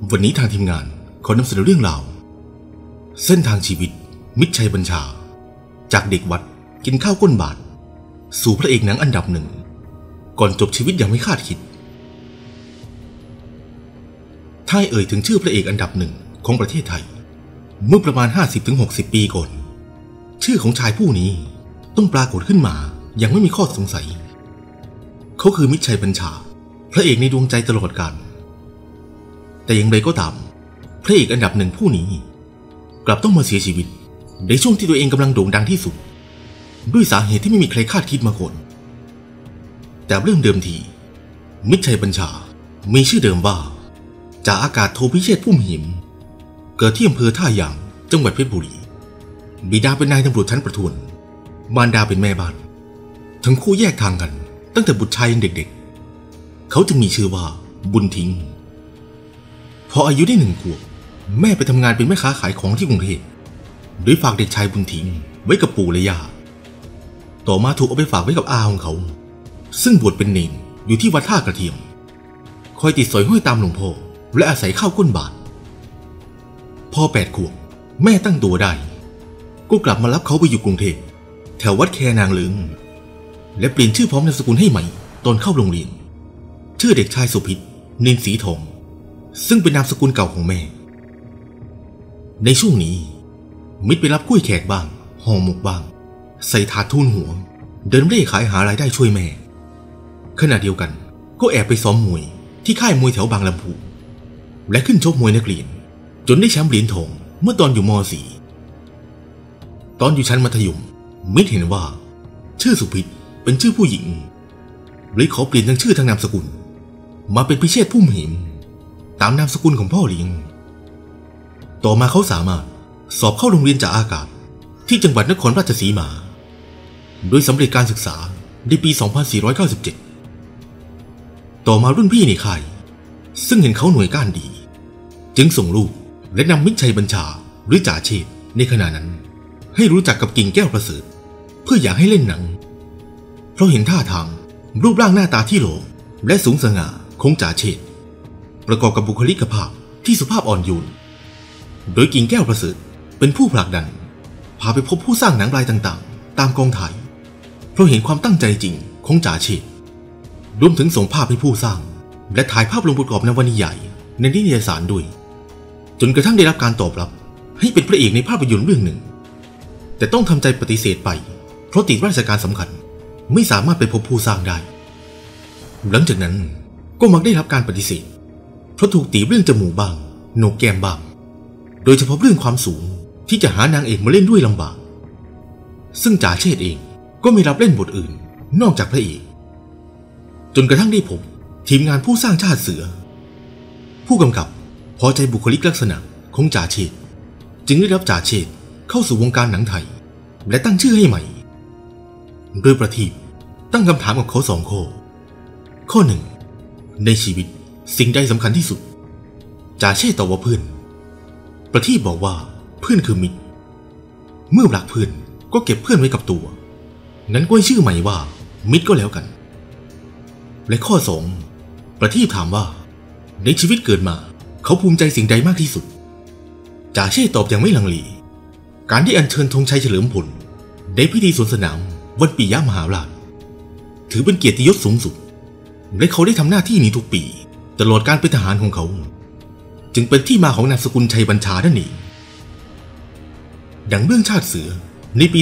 วันนี้ทางทีมงานขอนำเสนอเรื่องราวเส้นทางชีวิตมิตรชัยบัญชาจากเด็กวัดกินข้าวก้นบาทสู่พระเอกหนังอันดับหนึ่งก่อนจบชีวิตอย่างไม่คาดคิดถ้าให้เอ่ยถึงชื่อพระเอกอันดับหนึ่งของประเทศไทยเมื่อประมาณ 50-60 ปีก่อนชื่อของชายผู้นี้ต้องปรากฏขึ้นมาอย่างไม่มีข้อสงสัยเขาคือมิตรชัยบัญชาพระเอกในดวงใจตลอดกาลแต่อย่างไรก็ตามพระเอกอันดับหนึ่งผู้นี้กลับต้องมาเสียชีวิตในช่วงที่ตัวเองกำลังโด่งดังที่สุดด้วยสาเหตุที่ไม่มีใครคาดคิดมาก่อนแต่เรื่องเดิมทีมิตรชัยบัญชามีชื่อเดิมว่าจ่าอากาศโทพิเชษฐ์พุ่มหิมเกิดที่อำเภอท่ายางจังหวัดเพชรบุรีบิดาเป็นนายตำรวจชั้นประทวนมารดาเป็นแม่บ้านทั้งคู่แยกทางกันตั้งแต่บุตรชายยังเด็กๆเขาจึงมีชื่อว่าบุญทิ้งพออายุได้1 ขวบแม่ไปทำงานเป็นแม่ค้าขายของที่กรุงเทพโดยฝากเด็กชายบุญทิ้งไว้กับปู่และย่าต่อมาถูกเอาไปฝากไว้กับอาของเขาซึ่งบวชเป็นเณรอยู่ที่วัดท่ากระเทียมคอยติดสอยห้อยตามหลวงพ่อและอาศัยข้าวก้นบาทพอ8 ขวบแม่ตั้งตัวได้ก็กลับมารับเขาไปอยู่กรุงเทพแถววัดแคนางเลิงและเปลี่ยนชื่อพร้อมนามสกุลให้ใหม่ตอนเข้าโรงเรียนชื่อเด็กชายสุพิษนินศรีทองซึ่งเป็นนามสกุลเก่าของแม่ในช่วงนี้มิตรไปรับกล้วยแขกบ้างห่อหมกบ้างใส่ถาดทูลหัวเดินเร่ขายหารายได้ช่วยแม่ขณะเดียวกันก็แอบไปซ้อมมวยที่ค่ายมวยแถวบางลำพูและขึ้นชกมวยนักเรียนจนได้แชมป์เหรียญทองเมื่อตอนอยู่ม.4 ตอนอยู่ชั้นมัธยมมิตรเห็นว่าชื่อสุพิษเป็นชื่อผู้หญิงเลยขอเปลี่ยนทั้งชื่อทั้งนามสกุลมาเป็นพิเชษฐ์พุ่มหิมตามนามสกุลของพ่อเลี้ยงต่อมาเขาสามารถสอบเข้าโรงเรียนจ่าอากาศที่จังหวัดนครราชสีมาโดยสำเร็จการศึกษาในปี 2497 ต่อมารุ่นพี่ในค่ายซึ่งเห็นเขาหน่วยก้านดีจึงส่งลูกและนำมิตรชัยบัญชาหรือจ่าเชษฐ์ในขณะนั้นให้รู้จักกับกิ่งแก้วประเสริฐเพื่ออยากให้เล่นหนังเพราะเห็นท่าทางรูปร่างหน้าตาที่หล่อและสูงสง่าของจ่าเชษฐ์ประกอบกับบุคลิกภาพที่สุภาพอ่อนโยนโดยกิ่งแก้วประเสริฐเป็นผู้ผลักดันพาไปพบผู้สร้างหนังรายต่างๆตามกองถ่ายเพราะเห็นความตั้งใจจริงของจ่าเชษฐ์รวมถึงส่งภาพให้ผู้สร้างและถ่ายภาพลงประกอบนวนิยายในนิตยสารด้วยจนกระทั่งได้รับการตอบรับให้เป็นพระเอกในภาพยนตร์เรื่องหนึ่งแต่ต้องทำใจปฏิเสธไปเพราะติดราชการสำคัญไม่สามารถไปพบผู้สร้างได้หลังจากนั้นก็มักได้รับการปฏิเสธเพราะถูกตีเรื่องจมูกบ้างโหนกแก้มบ้างโดยเฉพาะเรื่องความสูงที่จะหานางเอกมาเล่นด้วยลำบากซึ่งจ่าเชษฐ์เองก็ไม่รับเล่นบทอื่นนอกจากพระเอกจนกระทั่งได้พบทีมงานผู้สร้างชาติเสือผู้กำกับพอใจบุคลิกลักษณะของจ่าเชษฐ์จึงได้รับจ่าเชษฐ์เข้าสู่วงการหนังไทยและตั้งชื่อให้ใหม่โดยประทีปตั้งคำถามกับเขา2 ข้อข้อ 1ในชีวิตสิ่งใดสำคัญที่สุดจ่าเชษฐ์ตอบว่าเพื่อนประทีปบอกว่าเพื่อนคือมิตรเมื่อรักเพื่อนก็เก็บเพื่อนไว้กับตัวงั้นก็ให้ชื่อใหม่ว่ามิตรก็แล้วกันและข้อ 2ประทีปถามว่าในชีวิตเกิดมาเขาภูมิใจสิ่งใดมากที่สุดจ่าเชษฐ์ตอบอย่างไม่ลังเลการที่อัญเชิญธงชัยเฉลิมพลในพิธีสวนสนามวันปิยมหาราชถือเป็นเกียรติยศสูงสุดและเขาได้ทำหน้าที่นี้ทุกปีตลอดการเป็นทหารของเขาจึงเป็นที่มาของนามสกุลชัยบัญชานั่นเองดังเรื่องชาติเสือในปี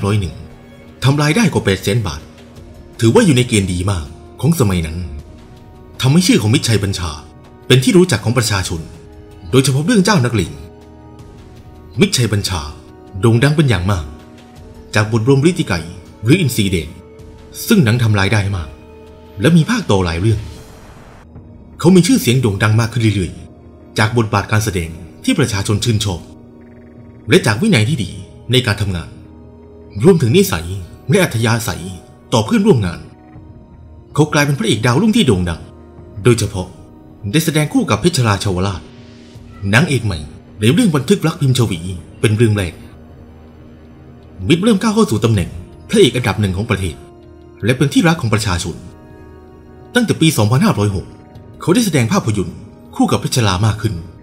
2501 ทำรายได้กว่า 800,000 บาทถือว่าอยู่ในเกณฑ์ดีมากของสมัยนั้นทำให้ชื่อของมิตรชัยบัญชาเป็นที่รู้จักของประชาชนโดยเฉพาะเรื่องเจ้านักเลงมิตรชัยบัญชาโด่งดังเป็นอย่างมากจากบทรวมฤทธิไกรหรืออินทรีเดชซึ่งหนังทำรายได้มากและมีภาคต่อหลายเรื่องเขามีชื่อเสียงโด่งดังมากขึ้นเรื่อยๆจากบทบาทการแสดงที่ประชาชนชื่นชอบและจากวินัยที่ดีในการทำงานรวมถึงนิสัยและอัธยาศัยต่อเพื่อนร่วมงานเขากลายเป็นพระเอกดาวรุ่งที่โด่งดังโดยเฉพาะได้แสดงคู่กับเพชรราชวราชนางเอกใหม่ในเรื่องบันทึกรักพิมพ์ชวีเป็นเรื่องแรกมิตรเริ่มก้าวเข้าสู่ตำแหน่งพระเอกอันดับ1ของประเทศและเป็นที่รักของประชาชนตั้งแต่ปี 2506 เขาได้แสดงภาพยนตร์คู่กับเพชรลามากขึ้น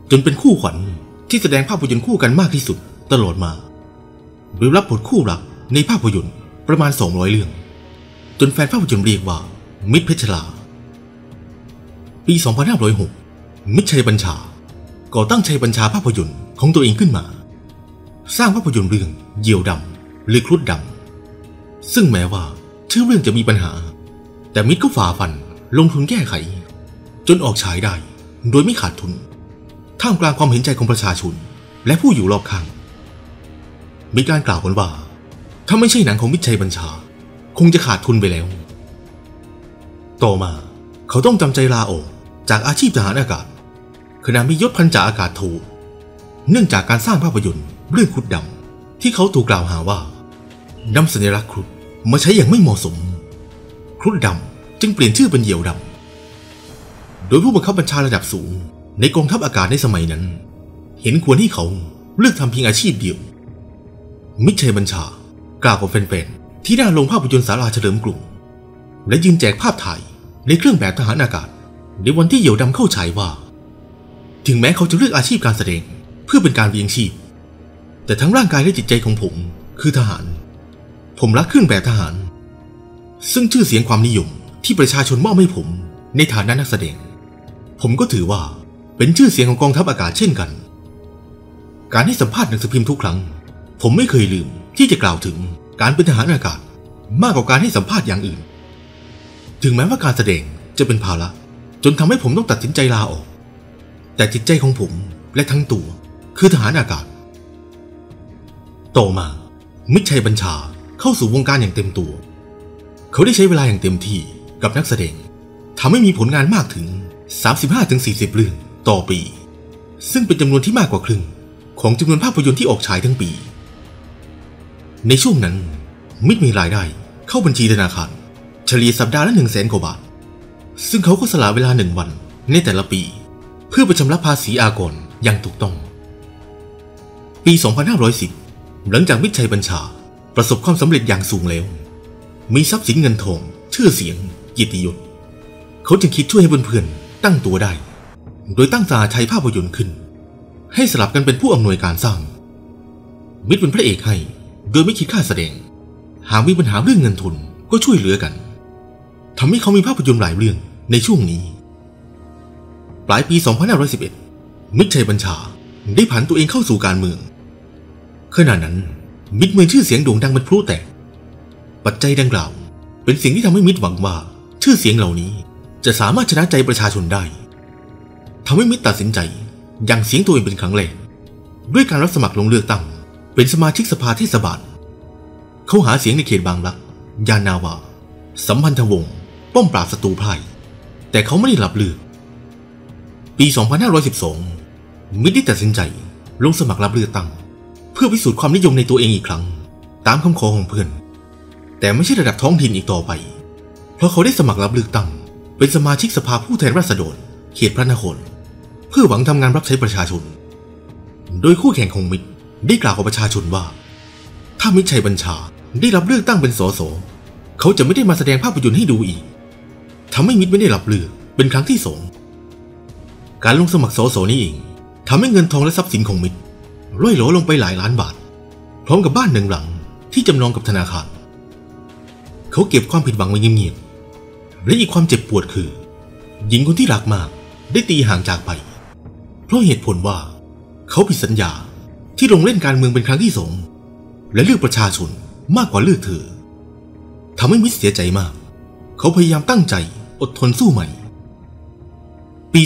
จนเป็นคู่ขวัญที่แสดงภาพยนตร์คู่กันมากที่สุดตลอดมาโดยรับบทคู่หลักในภาพยนตร์ประมาณ200เรื่องจนแฟนภาพยนตร์เรียกว่ามิตรเพชรลาปี 2506 มิตรชัยบัญชาก่อตั้งชัยบัญชาภาพยนตร์ของตัวเองขึ้นมาสร้างภาพยนตร์เรื่องเหยี่ยวดำหรือครุฑดำซึ่งแม้ว่าชื่อเรื่องจะมีปัญหาแต่มิตรก็ฝ่าฟันลงทุนแก้ไขจนออกฉายได้โดยไม่ขาดทุนท่ามกลางความเห็นใจของประชาชนและผู้อยู่รอบข้างมีการกล่าวกันว่าถ้าไม่ใช่หนังของมิตรชัยบัญชาคงจะขาดทุนไปแล้วต่อมาเขาต้องจำใจลาออกจากอาชีพทหารอากาศขณะมียศพันจ่าอากาศโทเนื่องจากการสร้างภาพยนตร์เรื่องครุฑดำที่เขาถูกกล่าวหาว่านำสัญลักษณ์ครุฑมาใช้อย่างไม่เหมาะสมครุฑดำจึงเปลี่ยนชื่อเป็นเหยี่ยวดำโดยผู้บังคับบัญชาระดับสูงในกองทัพอากาศในสมัยนั้นเห็นควรให้เขาเลือกทำเพียงอาชีพเดียวมิตรชัยบัญชากล่าวกับแฟนๆที่หน้าโรงภาพยนตร์ศาลาเฉลิมกรุงและยืนแจกภาพถ่ายในเครื่องแบบทหารอากาศในวันที่เหยี่ยวดำเข้าฉายว่าถึงแม้เขาจะเลือกอาชีพการแสดงเพื่อเป็นการเลี้ยงชีพแต่ทั้งร่างกายและจิตใจของผมคือทหารผมรักเครื่องแบบทหารซึ่งชื่อเสียงความนิยมที่ประชาชนมอบให้ผมในฐานะนักแสดงผมก็ถือว่าเป็นชื่อเสียงของกองทัพอากาศเช่นกันการให้สัมภาษณ์หนังสือพิมพ์ทุกครั้งผมไม่เคยลืมที่จะกล่าวถึงการเป็นทหารอากาศมากกว่าการให้สัมภาษณ์อย่างอื่นถึงแม้ว่าการแสดงจะเป็นภาระจนทำให้ผมต้องตัดสินใจลาออกแต่จิตใจของผมและทั้งตัวคือทหารอากาศต่อมามิตรชัยบัญชาเข้าสู่วงการอย่างเต็มตัวเขาได้ใช้เวลาอย่างเต็มที่กับนักแสดงทำให้มีผลงานมากถึง 35-40 เรื่องต่อปีซึ่งเป็นจำนวนที่มากกว่าครึ่งของจำนวนภาพยนตร์ที่ออกฉายทั้งปีในช่วงนั้นมิตรมีรายได้เข้าบัญชีธนาคารเฉลี่ยสัปดาห์ละ 100,000 กว่าบาทซึ่งเขาก็สละเวลา1 วันในแต่ละปีเพื่อไปชำระภาษีอากรอย่างถูกต้องปี 2510 หลังจากมิตรชัยบัญชาประสบความสำเร็จอย่างสูงแล้วมีทรัพย์สินเงินทองชื่อเสียงเกียรติยศเขาจึงคิดช่วยให้เพื่อนๆตั้งตัวได้โดยตั้งสหชัยภาพยนตร์ขึ้นให้สลับกันเป็นผู้อำนวยการสร้างมิตรเป็นพระเอกให้โดยไม่คิดค่าแสดงหากมีปัญหาเรื่องเงินทุนก็ช่วยเหลือกันทำให้เขามีภาพยนตร์หลายเรื่องในช่วงนี้ปลายปี 2511 มิตรชัยบัญชาได้ผันตัวเองเข้าสู่การเมืองขณะนั้นมิตรมีชื่อเสียงโด่งดังเป็นพลุแตกปัจจัยดังกล่าวเป็นสิ่งที่ทำให้มิตรหวังว่าชื่อเสียงเหล่านี้จะสามารถชนะใจประชาชนได้ทำให้มิตรตัดสินใจยังเสียงตัวเองเป็นครั้งแรกด้วยการรับสมัครลงเลือกตั้งเป็นสมาชิกสภาเทศบาลเขาหาเสียงในเขตบางรักยานนาวาสัมพันธวงศ์ป้อมปราบศัตรูพ่ายแต่เขาไม่ได้รับเลือกปี 2512 มิตรได้ตัดสินใจลงสมัครรับเลือกตั้งเพื่อพิสูจน์ความนิยมในตัวเองอีกครั้งตามคำขอของเพื่อนแต่ไม่ใช่ระดับท้องถิ่นอีกต่อไปเพราะเขาได้สมัครรับเลือกตั้งเป็นสมาชิกสภาผู้แทนราษฎรเขตพระนครเพื่อหวังทำงานรับใช้ประชาชนโดยคู่แข่งของมิตรได้กล่าวกับประชาชนว่าถ้ามิตรชัยบัญชาได้รับเลือกตั้งเป็นสสเขาจะไม่ได้มาแสดงภาพยนตร์ให้ดูอีกทำให้มิตรไม่ได้รับเลือกเป็นครั้งที่2การลงสมัครสสนี้เองทำให้เงินทองและทรัพย์สินของมิตรร่อยหลอลงไปหลายล้านบาทพร้อมกับบ้าน1 หลังที่จำนองกับธนาคารเขาเก็บความผิดหวังไว้เงียบๆและอีกความเจ็บปวดคือหญิงคนที่รักมากได้ตีห่างจากไปเพราะเหตุผลว่าเขาผิดสัญญาที่ลงเล่นการเมืองเป็นครั้งที่2และเลือกประชาชนมากกว่าเลือกเธอทำให้มิตรเสียใจมากเขาพยายามตั้งใจอดทนสู้ใหม่ปี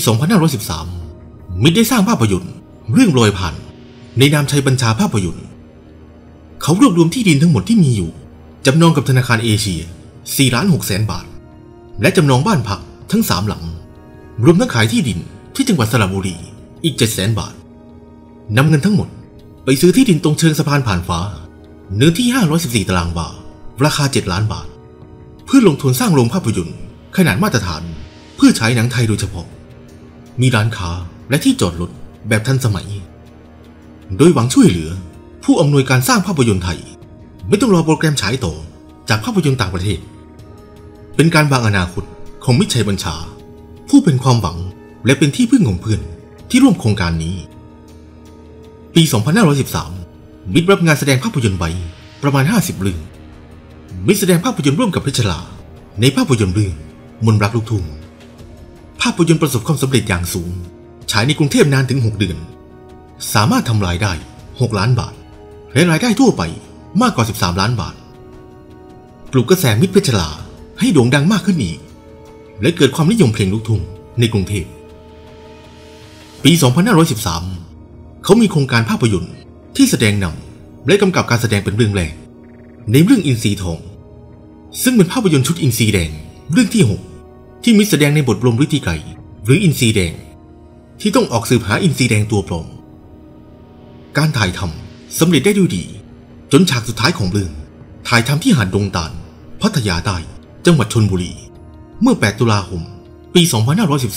2513 มิตรได้สร้างภาพยนตร์เรื่องรอยผ่านในนามชัยบัญชาภาพยนตร์เขารวบรวมที่ดินทั้งหมดที่มีอยู่จำนองกับธนาคารเอเชีย 4,600,000 บาทและจำนองบ้านพักทั้ง3 หลังรวมทั้งขายที่ดินที่จังหวัดสระบุรีอีก 700,000 บาทนำเงินทั้งหมดไปซื้อที่ดินตรงเชิงสะพานผ่านฟ้าเนื้อที่514 ตารางวาราคา7 ล้านบาทเพื่อลงทุนสร้างโรงภาพยนตร์ขนาดมาตรฐานเพื่อฉายหนังไทยโดยเฉพาะมีร้านค้าและที่จอดรถแบบทันสมัยโดยหวังช่วยเหลือผู้อำนวยการสร้างภาพยนตร์ไทยไม่ต้องรอโปรแกรมฉายต่อจากภาพยนตร์ต่างประเทศเป็นการวางอนาคตของมิตรชัยบัญชาผู้เป็นความหวังและเป็นที่พึ่งของเพื่อนที่ร่วมโครงการนี้ปี 2513 มิตรรับงานแสดงภาพยนตร์ไว้ประมาณ 50 เรื่องมิตรแสดงภาพยนตร์ร่วมกับเพชรลาในภาพยนตร์เรื่องมนต์รักลูกทุ่งภาพยนตร์ประสบความสำเร็จอย่างสูงฉายในกรุงเทพนานถึง 6 เดือนสามารถทำรายได้ 6 ล้านบาทและรายได้ทั่วไปมากกว่า 13 ล้านบาทปลุกกระแสมิตรเพชรลาให้โด่งดังมากขึ้นอีกและเกิดความนิยมเพลงลูกทุ่งในกรุงเทพปี 2513 เขามีโครงการภาพยนตร์ที่แสดงนำและกำกับการแสดงเป็นเรื่องแรกในเรื่องอินทรีทองซึ่งเป็นภาพยนตร์ชุดอินทรีแดงเรื่องที่ 6ที่มิตรแสดงในบทบรมฤทธิไกรหรืออินทรีแดงที่ต้องออกสืบหาอินทรีแดงตัวปลอมการถ่ายทำสำเร็จได้ด้วยดีจนฉากสุดท้ายของเรื่องถ่ายทำที่หาดดงตาลพัทยาใต้จังหวัดชลบุรีเมื่อ 8 ตุลาคม ปี 2513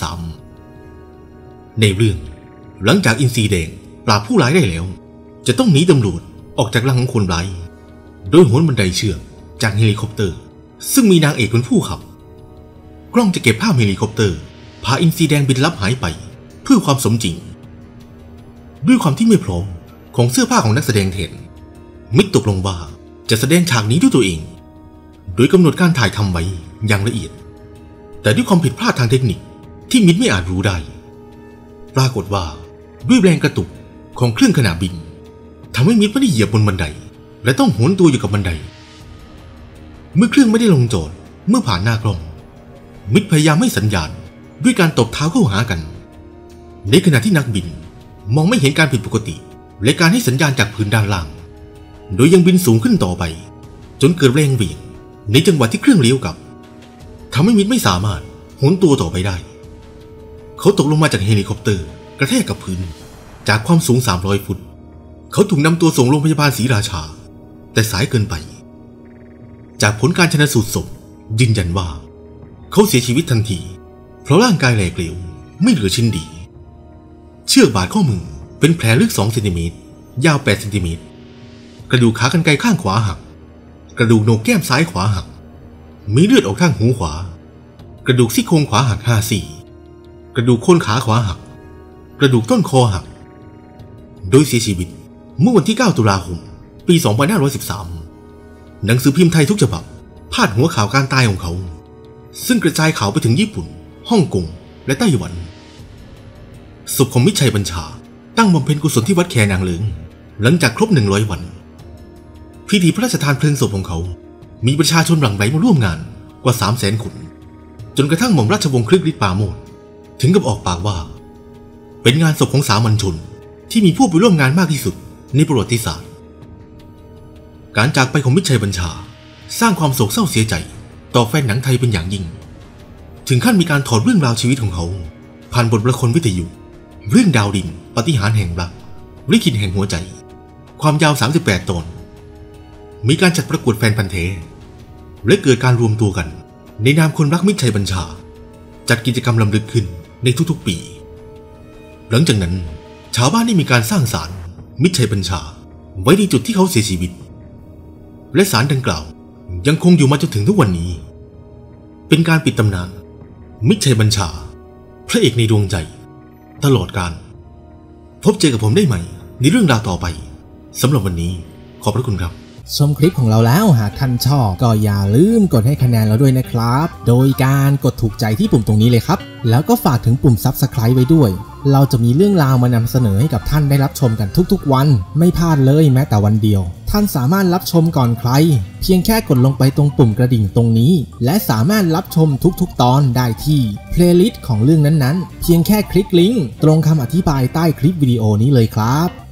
ในเรื่องหลังจากอินทรีแดงปราบผู้ร้ายได้แล้วจะต้องหนีตำรวจออกจากรังของคนร้ายโดยโหนบันไดเชือกจากเฮลิคอปเตอร์ซึ่งมีนางเอกเป็นผู้ขับกล้องจะเก็บภาพเฮลิคอปเตอร์พาอินทรีแดงบินลับหายไปเพื่อความสมจริงด้วยความที่ไม่พร้อมของเสื้อผ้าของนักแสดงแทนมิตรตกลงว่าจะแสดงฉากนี้ด้วยตัวเองโดยกำหนดการถ่ายทำไว้อย่างละเอียดแต่ด้วยความผิดพลาดทางเทคนิคที่มิตรไม่อาจรู้ได้ปรากฏว่าด้วยแรงกระตุกของเครื่องขณะบินทำให้มิตรไม่ได้เหยียบบนบันไดและต้องโหนตัวอยู่กับบันไดเมื่อเครื่องไม่ได้ลงจอดเมื่อผ่านหน้ากล้องมิตรพยายามให้สัญญาณด้วยการตบเท้าเข้าหากันในขณะที่นักบินมองไม่เห็นการผิดปกติและการให้สัญญาณจากพื้นด้านล่างโดยยังบินสูงขึ้นต่อไปจนเกิดแรงเหวี่ยงในจังหวะที่เครื่องเลี้ยวกลับทำให้มิตรไม่สามารถโหนตัวต่อไปได้เขาตกลงมาจากเฮลิคอปเตอร์กระแทกกับพื้นจากความสูง300 ฟุตเขาถูกนำตัวส่งโรงพยาบาลศรีราชาแต่สายเกินไปจากผลการชันสูตรศพยืนยันว่าเขาเสียชีวิตทันทีเพราะร่างกายแหลกเหลวไม่เหลือชิ้นดีเชือกบาดข้อมือเป็นแผลลึก2 เซนติเมตรยาว8 เซนติเมตรกระดูกขากรรไกรข้างขวาหักกระดูกโหนกแก้มซ้ายขวาหักมีเลือดออกทางหูขวากระดูกซี่โครงขวาหัก5 ซี่กระดูกโคนขาขวาหักกระดูกต้นคอหักโดยเสียชีวิตเมื่อวันที่ 9 ตุลาคม ปี 2513 หนังสือพิมพ์ไทยทุกฉบับพาดหัวข่าวการตายของเขาซึ่งกระจายข่าวไปถึงญี่ปุ่นฮ่องกงและไต้หวันศพของมิตรชัยบัญชาตั้งบำเพ็ญกุศลที่วัดแคนางเลิงหลังจากครบ100 วันพิธีพระราชทานเพลิงศพของเขามีประชาชนหลั่งไหลมาร่วมงานกว่า 300,000 คนจนกระทั่งหม่อมราชวงศ์คฤห์ฤทธิ์ปราโมชถึงกับออกปากว่าเป็นงานศพของสามัญชนที่มีผู้ไปร่วมงานมากที่สุดในประวัติศาสตร์การจากไปของมิตรชัยบัญชาสร้างความโศกเศร้าเสียใจต่อแฟนหนังไทยเป็นอย่างยิ่งถึงขั้นมีการถอดเรื่องราวชีวิตของเขาผ่านบทละครวิทยุเรื่องดาวดินปาฏิหาริย์แห่งรักลิขิตแห่งหัวใจความยาว38 ตอนมีการจัดประกวดแฟนพันธุ์แท้และเกิดการรวมตัวกันในนามคนรักมิตรชัยบัญชาจัดกิจกรรมรำลึกขึ้นในทุกๆปีหลังจากนั้นชาวบ้านได้มีการสร้างศาลมิตรชัยบัญชาไว้ในจุดที่เขาเสียชีวิตและศาลดังกล่าวยังคงอยู่มาจนถึงทุกวันนี้เป็นการปิดตำนานมิตรชัยบัญชาพระเอกในดวงใจตลอดกาลพบเจอกับผมได้ใหม่ในเรื่องราวต่อไปสำหรับวันนี้ขอบพระคุณครับชมคลิปของเราแล้วหากท่านชอบก็อย่าลืมกดให้คะแนนเราด้วยนะครับโดยการกดถูกใจที่ปุ่มตรงนี้เลยครับแล้วก็ฝากถึงปุ่ม Subscribe ไว้ด้วยเราจะมีเรื่องราวมานำเสนอให้กับท่านได้รับชมกันทุกๆวันไม่พลาดเลยแม้แต่วันเดียวท่านสามารถรับชมก่อนใครเพียงแค่กดลงไปตรงปุ่มกระดิ่งตรงนี้และสามารถรับชมทุกๆตอนได้ที่ Playlist ของเรื่องนั้นๆเพียงแค่คลิกลิงก์ตรงคำอธิบายใต้คลิปวิดีโอนี้เลยครับ